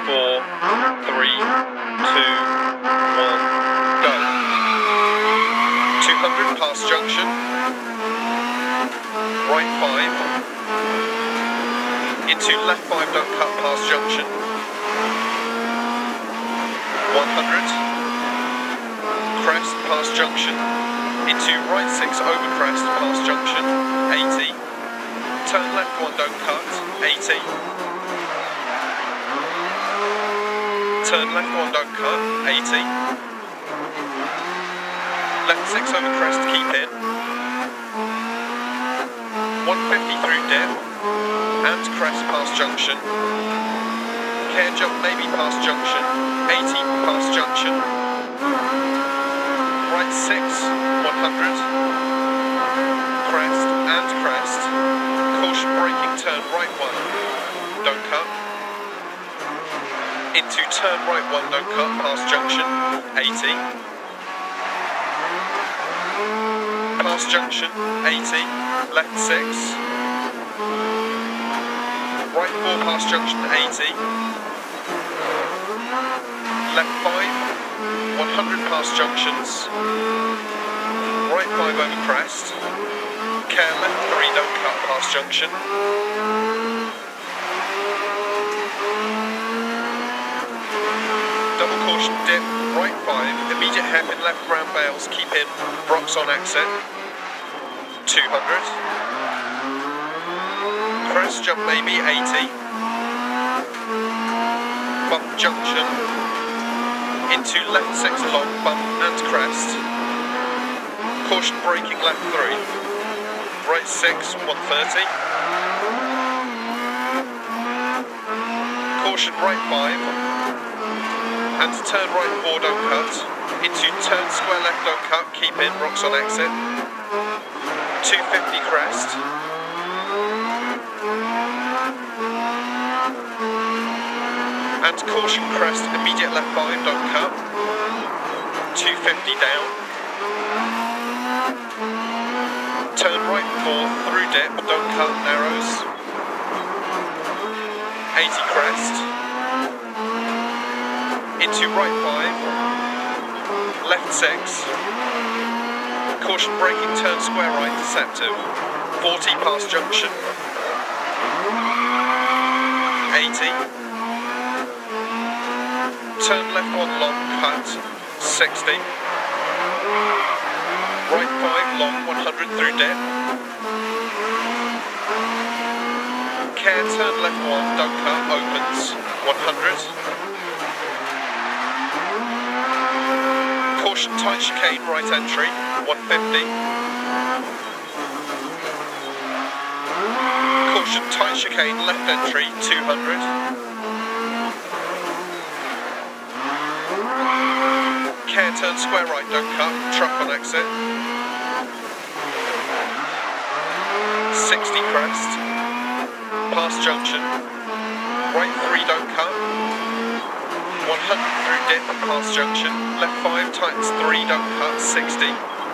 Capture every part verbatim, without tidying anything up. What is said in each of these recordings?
four, three, two, one, go. two hundred past junction. Right five. Into left five, don't cut past junction. one hundred. Crest past junction. Into right six over crest past junction. eighty. Turn left one, don't cut. eighty. Turn left one, don't cut. eighty. Left six over crest, keep in. one fifty through dip. And crest past junction. Care jump maybe past junction. eighty past junction. Right six, one hundred. Crest and crest. Caution braking turn right one. Don't cut. Into turn right one, don't cut past junction. eighty. Past junction. eighty. Left six. Right four past junction, eighty. Left five, one hundred past junctions. Right five over crest. Care left three, don't cut past junction. Double caution dip, right five, immediate hairpin left round bales, keep in, Brox on exit. two hundred. Crest jump maybe, eighty. Bump junction. Into left six long, bump and crest. Caution braking left three. Right six, one thirty. Caution right five. And turn right four, don't cut. Into turn square left, don't cut, keep in, Brox on exit. two fifty crest. And caution crest, immediate left five, don't cut. two fifty down. Turn right four, through dip, don't cut, narrows. eighty crest. Into right five. Left six. Caution braking, turn square right, deceptive. forty past junction. eighty. Turn left one long, cut, sixty. Right five long, one hundred through dip. Care turn left one, don't cut, opens, one hundred. Caution tight chicane, right entry, one fifty. Caution tight chicane, left entry, two hundred. Care turn square right, don't cut, truck on exit. sixty crest. Past junction. Right three, don't cut. one hundred through dip, past junction. Left five, tightens three, don't cut, sixty.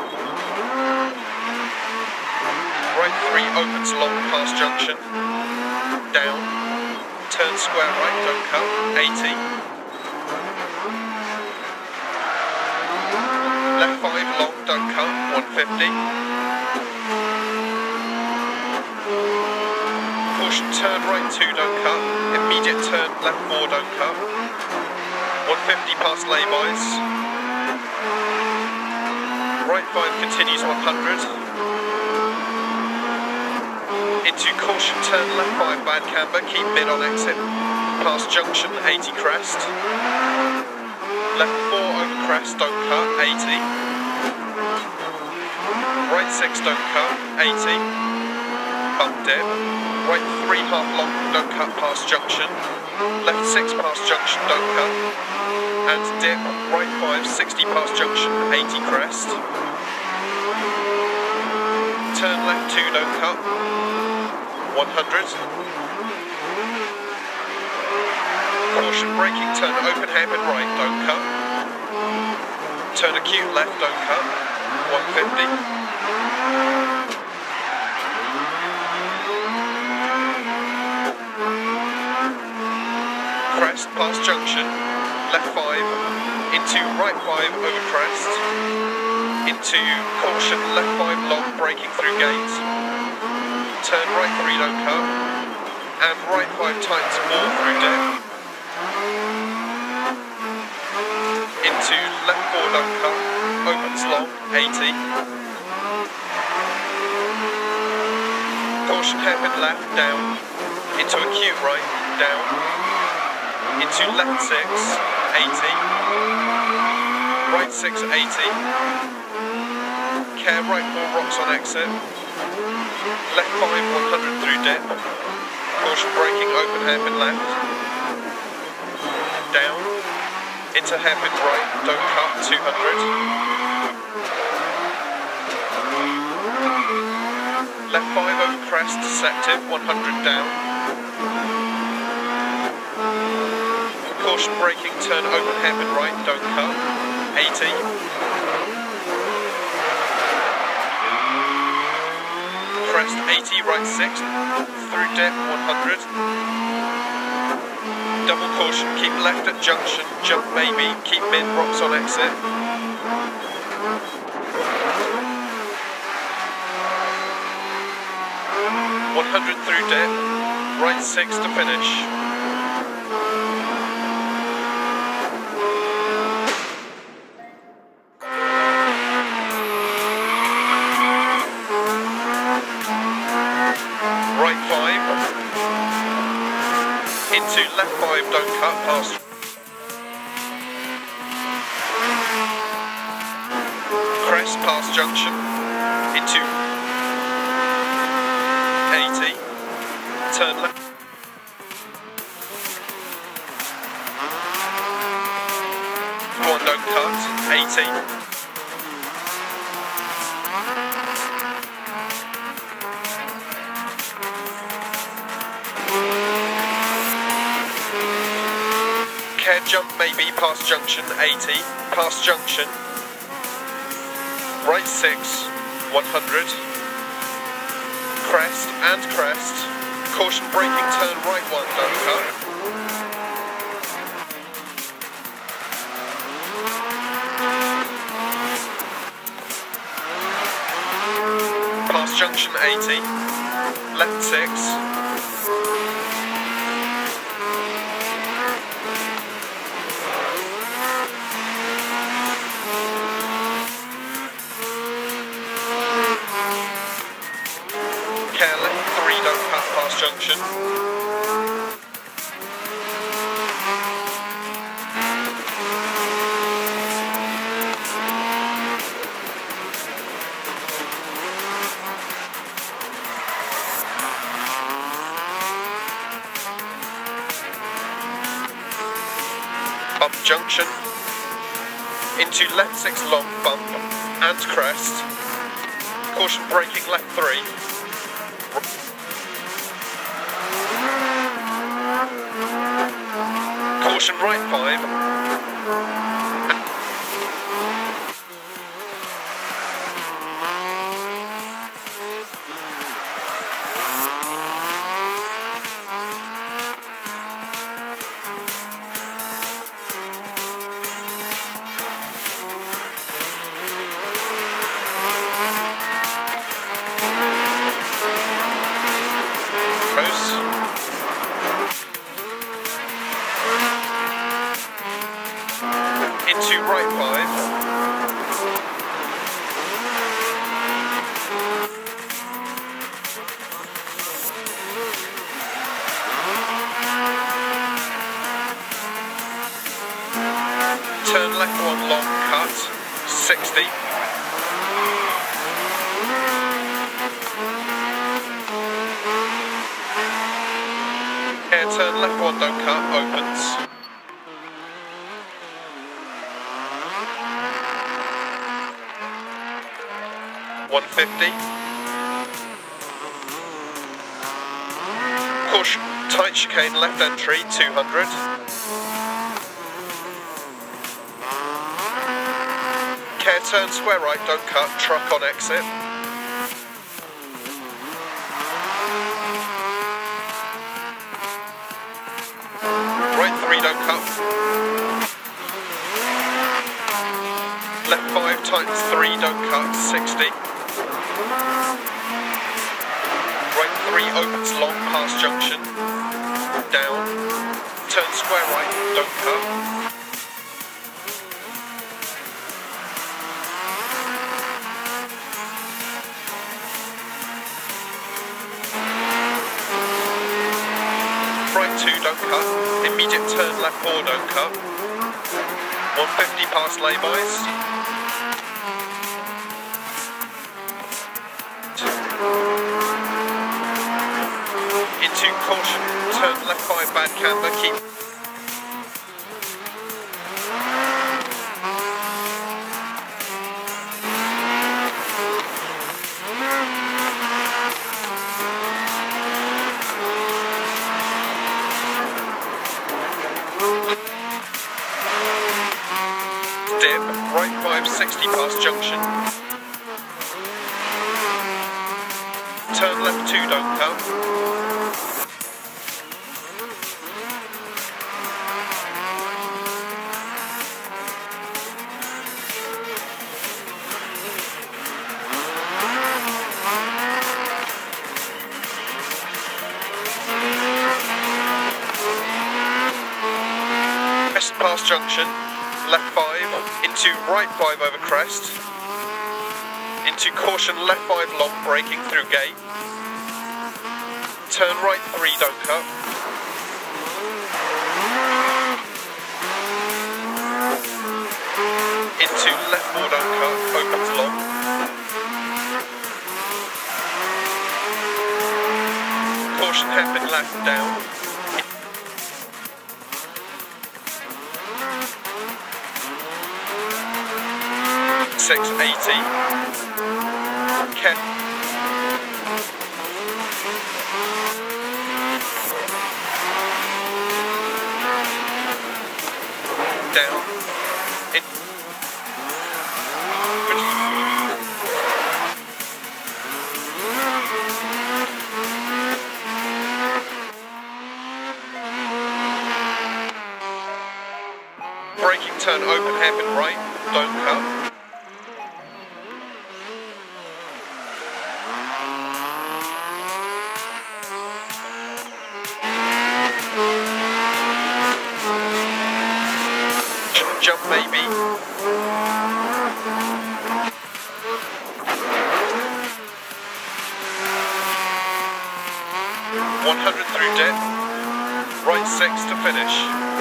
Right three, opens long, past junction. Down. Turn square right, don't cut, eighty. Left five long, don't cut, one fifty. Caution turn right two, don't cut. Immediate turn left four, don't cut. one fifty past laybys. Right five continues one hundred. Into caution turn left five, bad camber, keep mid on exit. Past junction, eighty crest. Left four over crest, don't cut, eighty. Right six, don't cut, eighty. Bump dip. Right three, half long, don't cut past junction. Left six past junction, don't cut. And dip, right five, sixty past junction, eighty crest. Turn left two, don't cut, one hundred. Caution braking, turn open hairpin right, don't cut. Turn acute left, don't cut, one fifty. Crest, six past junction, left five, into right five over crest, into caution, left five long, braking through gate, turn right three don't cut, and right five tightens more through dip, into left four don't cut, opens long, eighty, caution hairpin left, down, into acute right, down, into left six, eighty, right six, eighty, care right four rocks on exit, left five, one hundred through dip, caution braking, open hairpin left, down, into hairpin right, don't cut, two hundred, left five over crest, deceptive, one hundred down, caution braking, turn open hairpin right, don't cut, eighty, crest eighty, right six, through dip, one hundred, double caution, keep left at junction, jump maybe, keep mid, rocks on exit, one hundred through dip, right six to finish. Right five, into left five, don't cut, past. Crest past junction, into eighty, turn left. One don't cut, eighty. Care jump maybe past junction, eighty, past junction, right six, one hundred, crest and crest, caution braking, turn right one, don't cut, past junction, eighty, left six, care left three, don't cut, past junction, up junction, into left six long bump and crest, caution braking left three, caution right five, into right five, turn left one long cut, sixty, air turn left one don't cut, opens, one fifty, caution, tight chicane, left entry, two hundred, care turn square right, don't cut, truck on exit, right three, don't cut. Left five tightens three, don't cut, sixty. Right three opens long past junction. Down. Turn square right, don't cut. Right two, don't cut. Immediate turn left four, don't cut. one fifty past laybys. Into caution, turn left five bad camber, keep. Dip, right five sixty past junction. Turn left two, don't cut. Crest past junction. Left five, into right five over crest, into caution left five long, braking through gate, turn right three, don't cut, into left four, don't cut, opens long, caution hairpin left down, six eighty. Kept. Down. In. Braking turn open hairpin right, don't cut. Jump maybe. one hundred through dip. Right six to finish.